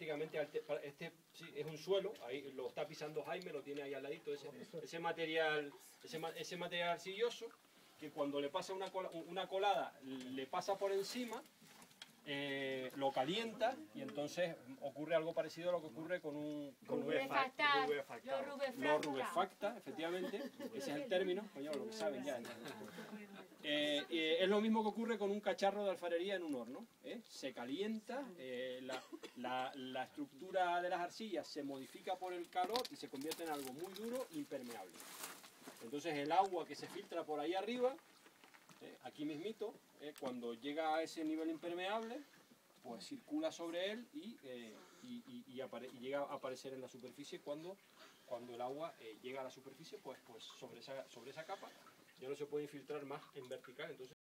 prácticamente, sí, es un suelo, ahí lo está pisando Jaime, lo tiene ahí al ladito, ese material arcilloso, que cuando le pasa una colada, le pasa por encima, lo calienta y entonces ocurre algo parecido a lo que ocurre con un Rubefactar. Lo rubefacta, efectivamente, ese es el término, coño, lo que saben ya. Es lo mismo que ocurre con un cacharro de alfarería en un horno, se calienta, la estructura de las arcillas se modifica por el calor y se convierte en algo muy duro, impermeable. Entonces el agua que se filtra por ahí arriba, aquí mismito, cuando llega a ese nivel impermeable, pues circula sobre él y llega a aparecer en la superficie cuando el agua llega a la superficie, pues sobre esa capa ya no se puede infiltrar más en vertical. Entonces